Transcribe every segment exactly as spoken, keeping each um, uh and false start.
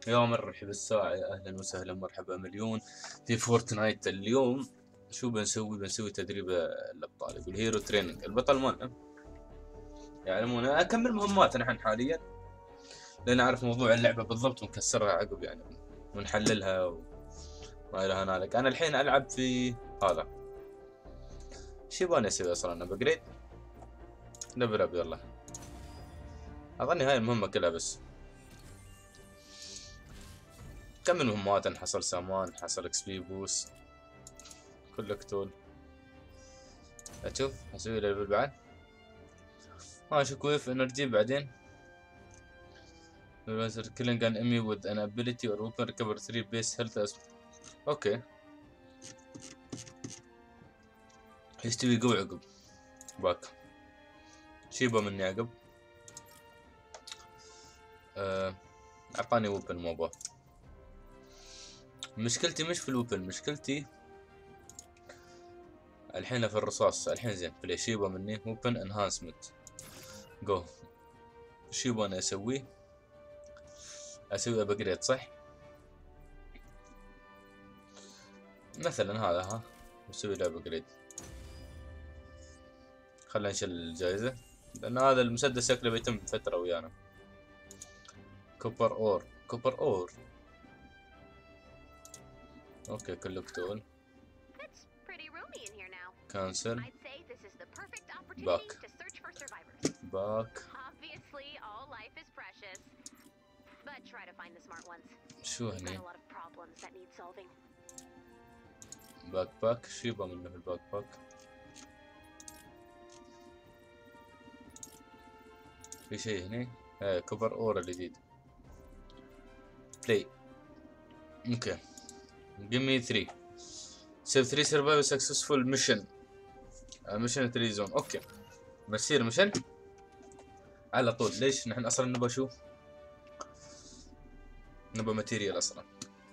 يا مرحبا الساعة، أهلا وسهلا، مرحبا مليون في فورتنايت اليوم. شو بنسوي؟ بنسوي تدريب الأبطال، يقول هيرو تريننج. البطل مالنا يعلمون أكمل مهمات نحن حاليا، لأن أعرف موضوع اللعبة بالضبط ونكسرها عقب يعني، ونحللها وما إلى هنالك. أنا الحين ألعب في هذا. شو يبغاني أسوي أصلا؟ أنا بجريد ليفل أب. يلا أظني هاي المهمة كلها بس. كمل مهمات، نحصل سامان، نحصل اكس بي بوست، كلك تول. أشوف أسوي ليفل بعد. ماشي كويس. انرجي بعدين. killing an enemy with an ability or weapon recover three base health as. اوكي. يستوي قوي عقب باك. شيبه مني عقب. آه، اعطاني ويبن موبا. مشكلتي مش في الويبن، مشكلتي الحين في الرصاص. الحين زين بلاي شيبه مني ويبن انهانسمنت. جو. شيبه انا اسويه؟ اسوي ابجريد صح؟ مثلا هذا ها، اسوي له ابجريد. خلنا نشيل الجائزة لأن هذا المسدس شكله بيتم فترة ويانا. كوبر أور، كوبر أور. أوكي كله كتول. كانسل. باك. باك. شو هني؟ باك باك. شو يبغى منه في الباك باك؟ في شيء هني؟ ايه كوبر أور الجديد. بلاي. اوكي. give me three. save three survival successful mission. ميشن تري زون. اوكي بصير ميشن على طول. ليش نحن اصلا نبغى شو؟ نبغى ماتيريال اصلا.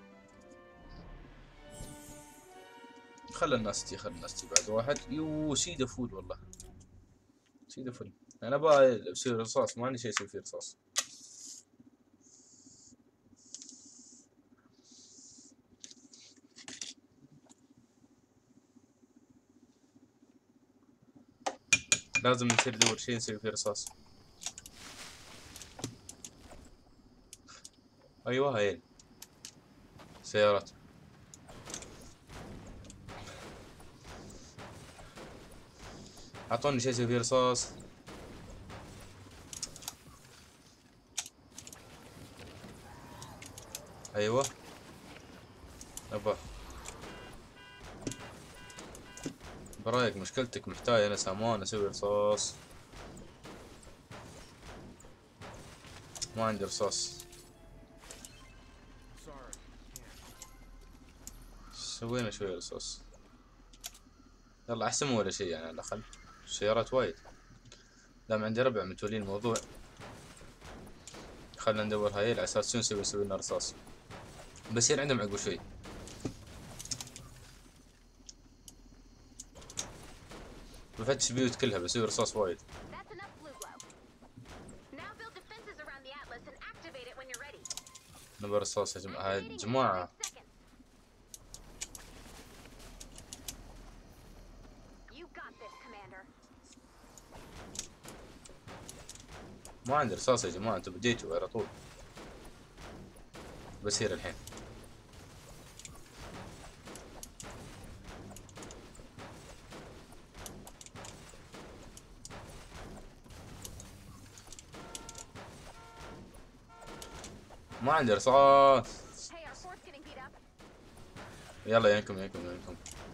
خلى الناس تجي، خلى الناس تجي بعد واحد. يو سيده فول والله، سيده فول. انا ابغى اسوي رصاص، ما عندي شيء اسوي فيه رصاص. لازم نصير ندور شيء نسوي فيه رصاص. ايوه هاي سيارات. اعطوني شيء اسوي فيه رصاص. ايوه ابا. برايك مشكلتك محتاج انا سامان اسوي رصاص. ما عندي رصاص. سوينا شوية رصاص. يلا احسن ولا شيء يعني على الاقل. السيارات وايد. دام عندي ربع متولين الموضوع. خلنا ندور هاي على اساس شو نسوي، نسوي لنا رصاص. بصير عندهم عقب شوي. بفتش بيوت كلها بسوي رصاص وايد. نبى رصاص يا جماعة. يا جماعة ما عندي رصاص يا جماعة، انتوا بديتوا على طول. بسير الحين. ما عندي رصاص. يلا ينكم ينكم ينكم.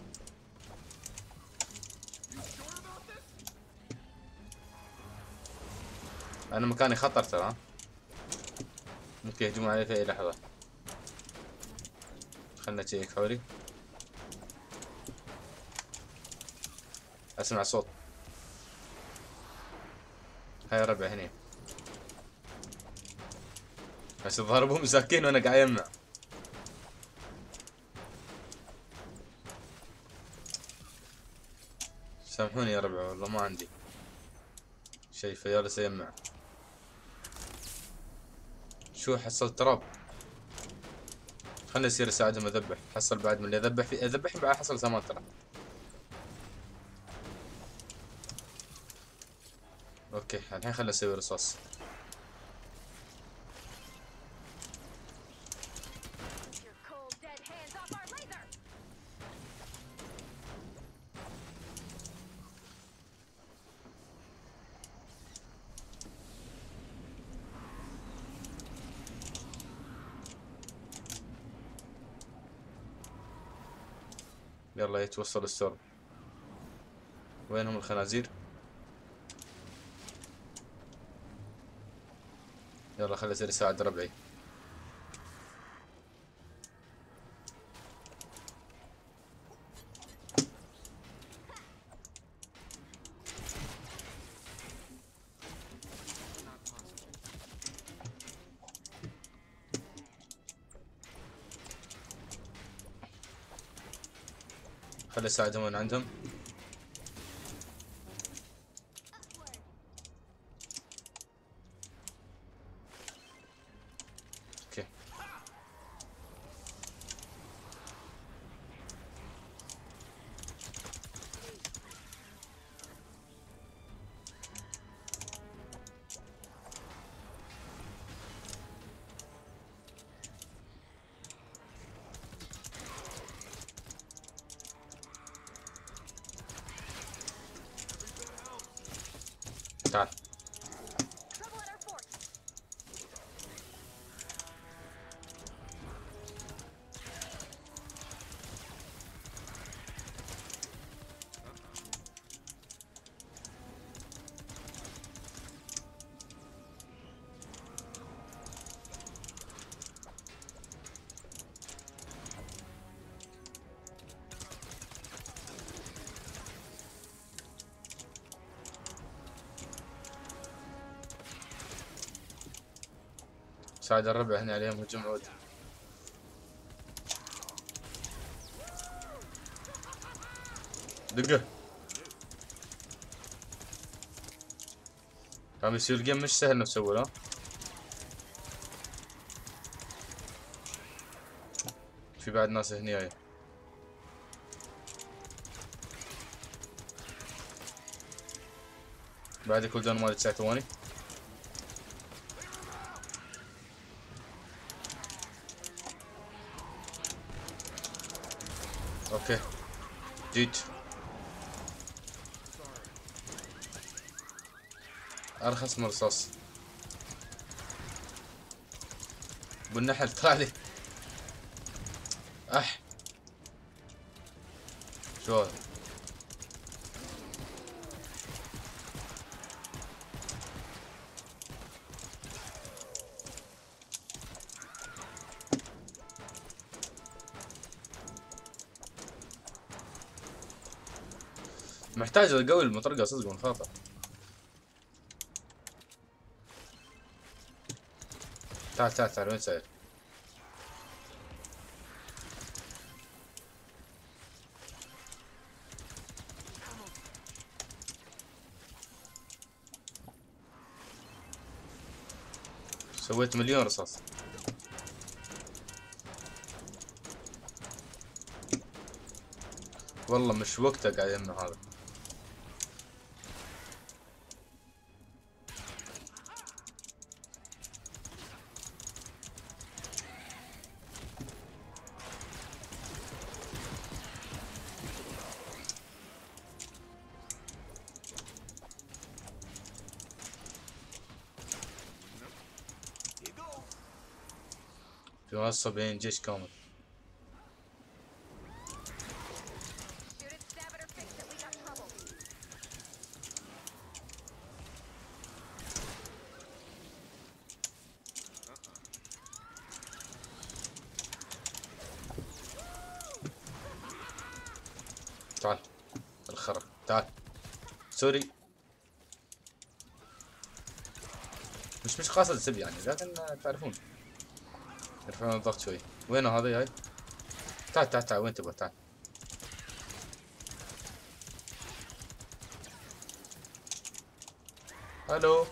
انا مكاني خطر ترى. ممكن يهجمون علي في اي لحظة. خلنا نشيك حولي. اسمع صوت. هاي ربع هني. بس ضربوا مساكين وانا قاعد يمنع. سامحوني يا ربع والله ما عندي شيء فيالس يمنع. شو حصلت تراب؟ خلنا يصير اساعدهم اذبح، حصل بعد من اللي اذبح في اذبح بعد حصل سامان ترى. اوكي الحين خلنا نسوي رصاص. يلا يتوصل السرب. وينهم الخنازير؟ يلا خلي يصير يساعد ربعي. خلي يساعدهم وين عندهم. اوكي تعال. ساعد الربع هنا عليهم هجوم عود. دقه. قام يصير الجيم مش سهل نفس اول. ها في بعد ناس هني جاي. بعد كل دون مالي تسع ثواني. اوكي جيت. ارخص من الرصاص. بالنحل طلع لي. اح شو هذا؟ محتاج اقوي المطرقة صدق من خاطر. تعال تعال تعال وين ساير؟ سويت مليون رصاص. والله مش وقته قاعد يمنا هذا. في منصة بين جيش كامل. تعال الخرا تعال. سوري مش مش قاصد سب يعني، لكن تعرفون يرفعون الضغط شوي. وين هذا هاي؟ تعال تعال تعال وين تبغى تعال. الو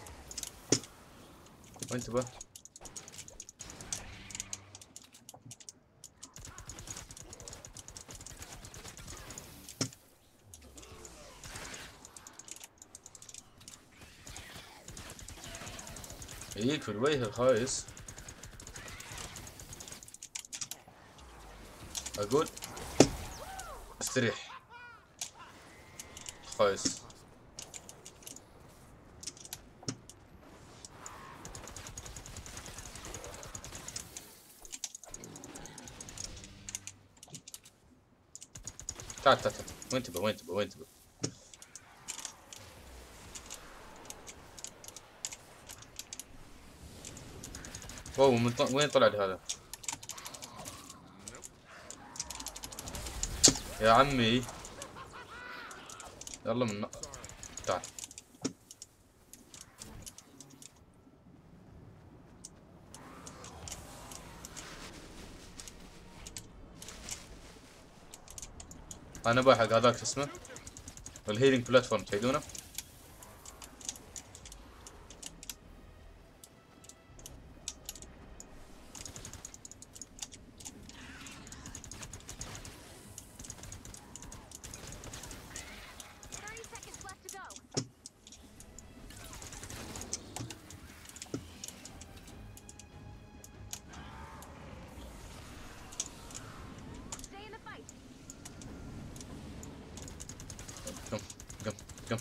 وين تبغى؟ يجيك في الوجه الخايس. اقول استريح خايس. تعال تعال تعال، وين تبى وين تبى وين تبى؟ واو، من ط... وين طلع لي هذا؟ يا عمي يلا من تعال. انا بحق هذاك اسمه الهيلينج بلاتفورم، تعيدونه؟ قم قم قم.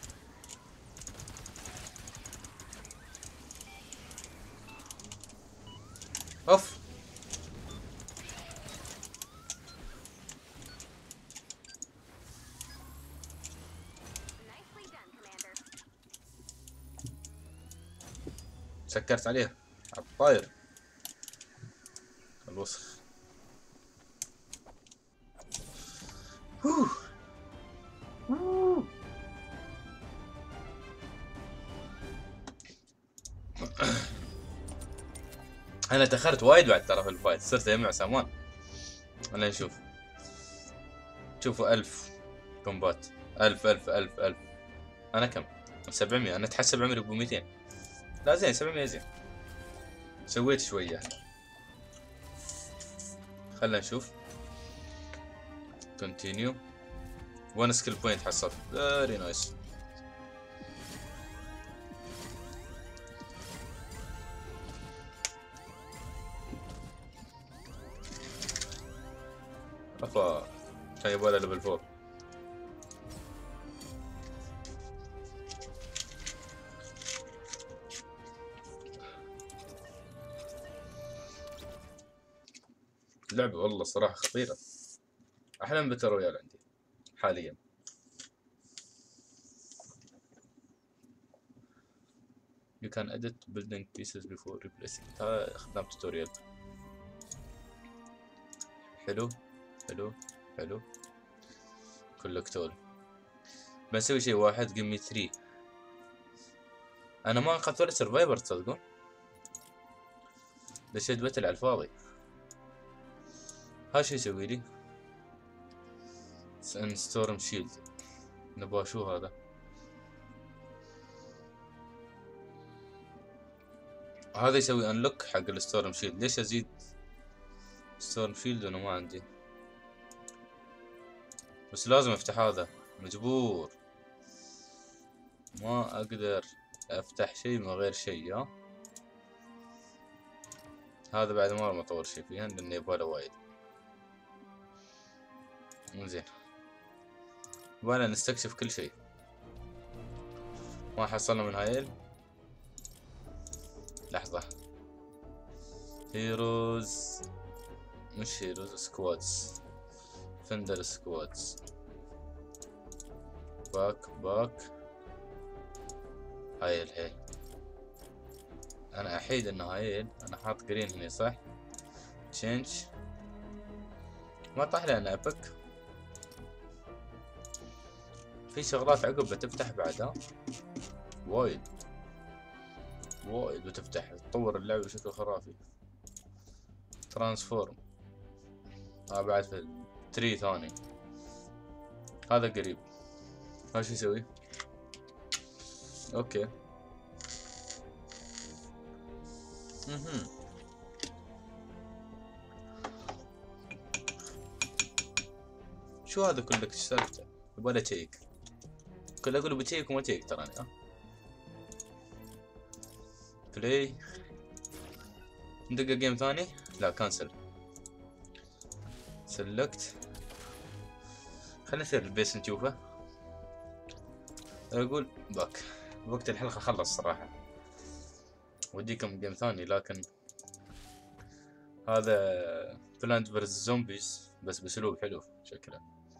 اوف. سكرت عليه عالطاير الوسخ. انا تاخرت وايد بعد ترى في الفايت، صرت اجمع سامان. خلينا نشوف. شوفوا ألف كومبات، ألف ألف ألف ألف. انا كم؟ سبعمية. انا اتحسب عمري ب مئتين. لا زين، سبعمية زين. سويت شوية. خلينا نشوف. كونتينيو. وان سكيل بوينت حصلت، فيري نايس. افا كان يبغى ليفل فور. لعبة والله صراحة خطيرة، احلى من باتل رويال عندي حاليا. You can edit building pieces before replacing. هذا خدام توتوريال. حلو حلو حلو. كولكتول. بنسوي شيء واحد، جيمي ثري. انا ما انقذت ولا سرفايفر تصدقون؟ دشيت باتل على الفاضي. ها شو يسوي لي؟ ستورم شيلد. نبغى شو هذا؟ هذا يسوي انلوك حق الستورم شيلد. ليش ازيد ستورم شيلد وانا ما عندي؟ بس لازم افتح هذا، مجبور. ما اقدر افتح شيء من غير شيء. ها هذا بعد ما اطور شيء فيها لانه يبغاله وايد. زين، يبغانا نستكشف كل شيء. ما حصلنا من هايل. لحظة. هيروز، مش هيروز، سكوادز. فندر سكوادز. باك باك. هايل هاي. انا احيد انه هايل. انا حاط جرين هنا صح؟ تشينج. ما طاح لي انا ابك. في شغلات عقب بتفتح بعدها وايد وايد بتفتح، تطور اللعبة بشكل خرافي. ترانسفورم. ها آه بعد في تري ثاني. هذا قريب. ها شو يسوي؟ اوكي. اها. شو هذا كلك؟ ايش سالفته؟ يبغى له تشيك. كل اقول بتشيك وما تشيك تراني. ها بلاي. ندق جيم ثاني، لا كانسل. سلكت. خلينا نصير البيس نشوفه. اقول باك وقت الحلقة خلص صراحة، وديكم جيم ثاني، لكن هذا بلانت فيرس زومبيز بس باسلوب حلو شكله.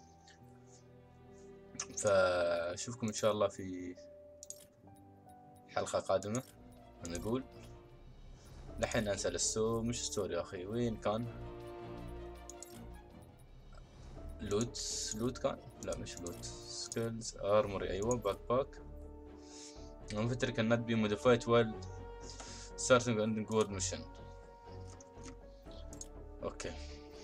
فاشوفكم ان شاء الله في حلقة قادمة. نقول لحين انسى الستو مش ستوري يا اخي، وين كان؟ لوت لوت كان، لا مش لوت، سكيلز ارموري، ايوه باك باك. انفترك النت بي موديفايد ويل ستارتنج اندنج وورد ميشن. اوكي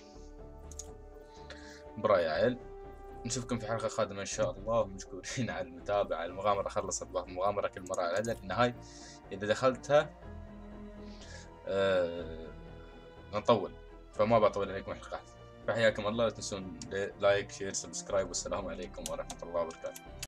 برا يا عيل، نشوفكم في حلقة قادمة ان شاء الله، ومشكورين على المتابعة. المغامرة خلصت، المغامرة كل مرة على النهاية اذا دخلتها أه... نطول، فما بطول عليكم الحلقات. فحياكم الله، لا تنسون لايك شير سبسكرايب، والسلام عليكم ورحمة الله وبركاته.